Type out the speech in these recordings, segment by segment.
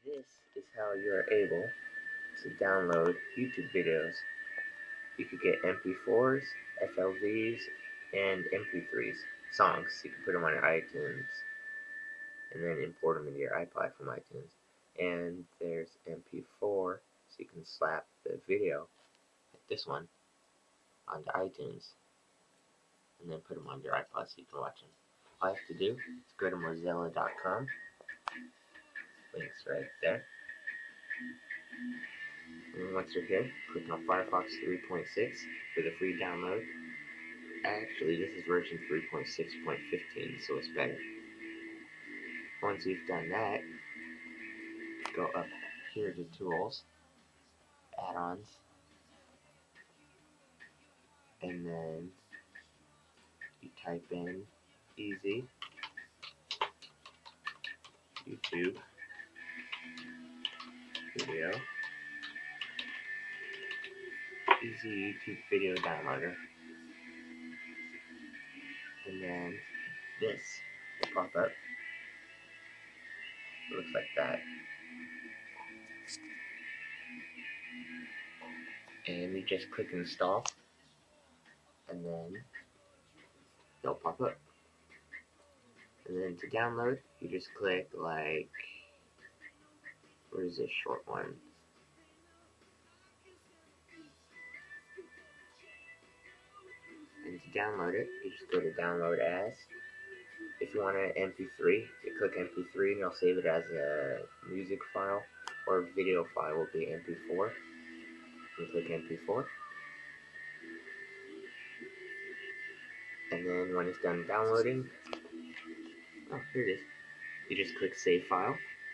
This is how you are able to download YouTube videos. You could get MP4s, FLVs, and MP3s, songs. You can put them on your iTunes and then import them into your iPod from iTunes. And there's MP4, so you can slap the video, like this one, onto iTunes and then put them on your iPod so you can watch them. All you have to do is go to Mozilla.com, links right there. And once you're here, click on Firefox 3.6 for the free download. Actually, this is version 3.6.15, so it's better. Once you've done that, go up here to Tools, Add-ons, and then you type in Easy YouTube Video, Easy YouTube Video Downloader, and then this will pop up. It looks like that. And you just click install, and then they'll pop up. And then to download, you just click like, where's this short one? And to download it, you just go to download as. If you want an MP3, you click MP3 and it'll save it as a music file, or video file will be MP4. You click MP4. And then when it's done downloading, oh, here it is. You just click save file,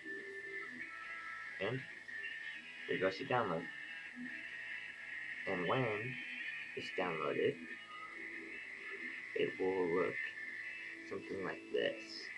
and here goes to download. And when it's downloaded, it will look something like this.